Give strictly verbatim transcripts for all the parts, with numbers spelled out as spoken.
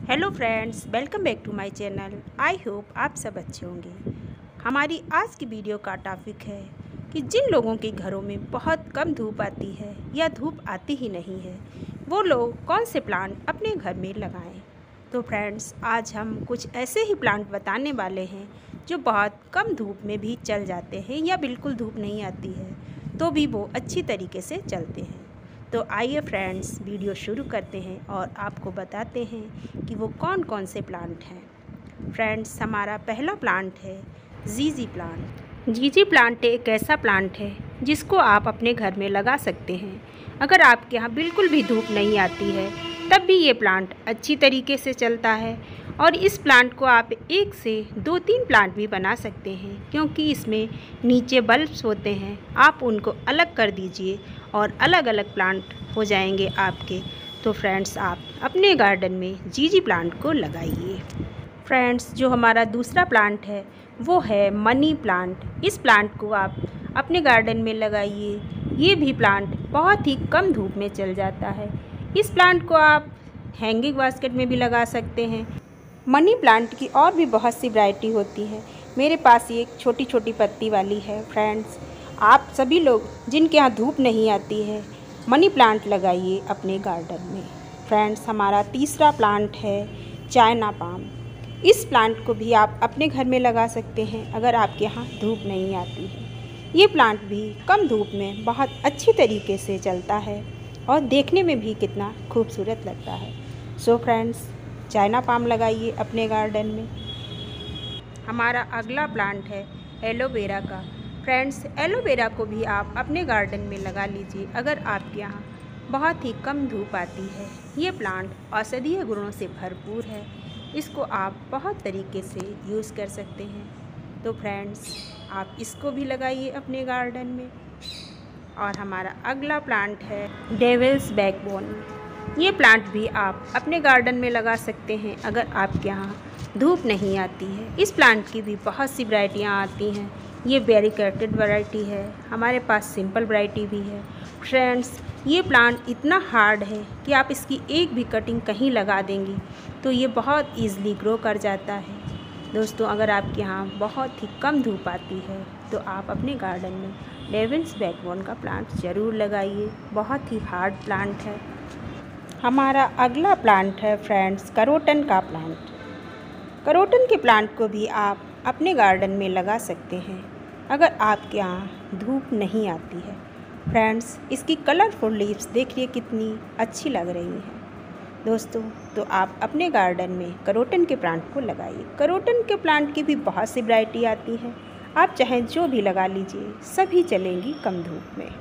Hello friends, welcome back to my channel. I hope आप सब अच्छे होंगे। हमारी आज की वीडियो का टॉपिक है कि जिन लोगों के घरों में बहुत कम धूप आती है या धूप आती ही नहीं है, वो लोग कौन से प्लांट अपने घर में लगाएं। तो फ्रेंड्स, आज हम कुछ ऐसे ही प्लांट बताने वाले हैं जो बहुत कम धूप में भी चल जाते हैं या बिल्कुल धूप नहीं आती है तो भी वो अच्छी तरीके से चलते हैं। तो आइए फ्रेंड्स, वीडियो शुरू करते हैं और आपको बताते हैं कि वो कौन कौन से प्लांट हैं। फ्रेंड्स, हमारा पहला प्लांट है जीजी प्लांट। जीजी प्लांट एक ऐसा प्लांट है जिसको आप अपने घर में लगा सकते हैं। अगर आपके यहाँ बिल्कुल भी धूप नहीं आती है तब भी ये प्लांट अच्छी तरीके से चलता है और इस प्लांट को आप एक से दो तीन प्लांट भी बना सकते हैं, क्योंकि इसमें नीचे बल्ब्स होते हैं। आप उनको अलग कर दीजिए और अलग अलग प्लांट हो जाएंगे आपके। तो फ्रेंड्स, आप अपने गार्डन में जीजी प्लांट को लगाइए। फ्रेंड्स, जो हमारा दूसरा प्लांट है वो है मनी प्लांट। इस प्लांट को आप अपने गार्डन में लगाइए। ये भी प्लांट बहुत ही कम धूप में चल जाता है। इस प्लांट को आप हैंगिंग बास्केट में भी लगा सकते हैं। मनी प्लांट की और भी बहुत सी वैरायटी होती है। मेरे पास ये एक छोटी छोटी पत्ती वाली है। फ्रेंड्स, आप सभी लोग जिनके यहाँ धूप नहीं आती है, मनी प्लांट लगाइए अपने गार्डन में। फ्रेंड्स, हमारा तीसरा प्लांट है चाइना पाम। इस प्लांट को भी आप अपने घर में लगा सकते हैं अगर आपके यहाँ धूप नहीं आती है। ये प्लांट भी कम धूप में बहुत अच्छी तरीके से चलता है और देखने में भी कितना खूबसूरत लगता है। सो फ्रेंड्स, चाइना पाम लगाइए अपने गार्डन में। हमारा अगला प्लांट है एलोवेरा का। फ्रेंड्स, एलोवेरा को भी आप अपने गार्डन में लगा लीजिए अगर आपके यहाँ बहुत ही कम धूप आती है। ये प्लांट औषधीय गुणों से भरपूर है। इसको आप बहुत तरीके से यूज़ कर सकते हैं। तो फ्रेंड्स, आप इसको भी लगाइए अपने गार्डन में। और हमारा अगला प्लांट है डेविल्स बैकबोन। ये प्लांट भी आप अपने गार्डन में लगा सकते हैं अगर आपके यहाँ धूप नहीं आती है। इस प्लांट की भी बहुत सी वैरायटियाँ आती हैं। ये वेरीकेटेड वैरायटी है, हमारे पास सिंपल वैरायटी भी है। फ्रेंड्स, ये प्लांट इतना हार्ड है कि आप इसकी एक भी कटिंग कहीं लगा देंगी तो ये बहुत ईज़िली ग्रो कर जाता है। दोस्तों, अगर आपके यहाँ बहुत ही कम धूप आती है तो आप अपने गार्डन में डेविल्स बैकबोन का प्लांट ज़रूर लगाइए। बहुत ही हार्ड प्लांट है। हमारा अगला प्लांट है फ्रेंड्स करोटन का प्लांट। करोटन के प्लांट को भी आप अपने गार्डन में लगा सकते हैं अगर आपके यहाँ धूप नहीं आती है। फ्रेंड्स, इसकी कलरफुल लीव्स देखिए कितनी अच्छी लग रही हैं। दोस्तों, तो आप अपने गार्डन में करोटन के प्लांट को लगाइए। करोटन के प्लांट की भी बहुत सी वैरायटी आती है। आप चाहें जो भी लगा लीजिए, सभी चलेंगी कम धूप में।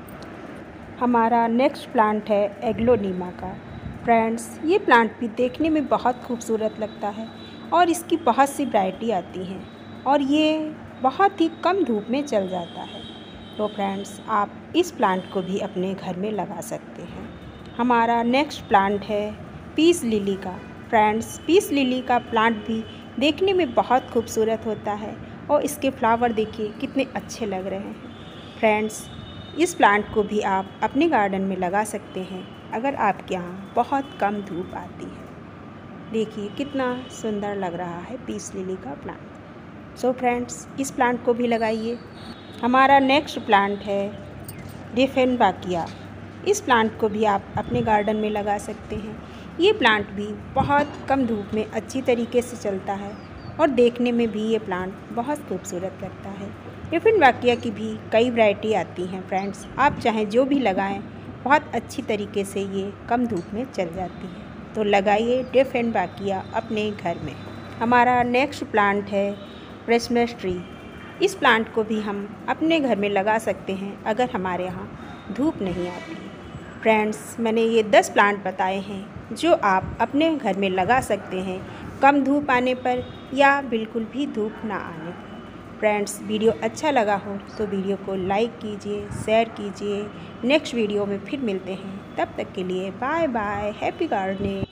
हमारा नेक्स्ट प्लांट है एग्लोनीमा का। फ्रेंड्स, ये प्लांट भी देखने में बहुत खूबसूरत लगता है और इसकी बहुत सी वैरायटी आती हैं और ये बहुत ही कम धूप में चल जाता है। तो फ्रेंड्स, आप इस प्लांट को भी अपने घर में लगा सकते हैं। हमारा नेक्स्ट प्लांट है पीस लिली का। फ्रेंड्स, पीस लिली का प्लांट भी देखने में बहुत खूबसूरत होता है और इसके फ्लावर देखिए कितने अच्छे लग रहे हैं। फ्रेंड्स, इस प्लांट को भी आप अपने गार्डन में लगा सकते हैं अगर आपके यहाँ बहुत कम धूप आती है। देखिए कितना सुंदर लग रहा है पीस लिली का प्लांट। सो फ्रेंड्स, इस प्लांट को भी लगाइए। हमारा नेक्स्ट प्लांट है डिफेनबाकिया। इस प्लांट को भी आप अपने गार्डन में लगा सकते हैं। ये प्लांट भी बहुत कम धूप में अच्छी तरीके से चलता है और देखने में भी ये प्लांट बहुत खूबसूरत लगता है। डिफेनबाकिया की भी कई वैरायटी आती हैं। फ्रेंड्स, आप चाहें जो भी लगाएं, बहुत अच्छी तरीके से ये कम धूप में चल जाती है। तो लगाइए डिफेनबाकिया अपने घर में। हमारा नेक्स्ट प्लांट है क्रिसमस ट्री। इस प्लांट को भी हम अपने घर में लगा सकते हैं अगर हमारे यहाँ धूप नहीं आती है। फ्रेंड्स, मैंने ये दस प्लांट बताए हैं जो आप अपने घर में लगा सकते हैं कम धूप आने पर या बिल्कुल भी धूप ना आने पर। फ्रेंड्स, वीडियो अच्छा लगा हो तो वीडियो को लाइक कीजिए, शेयर कीजिए। नेक्स्ट वीडियो में फिर मिलते हैं। तब तक के लिए बाय बाय। Happy gardening.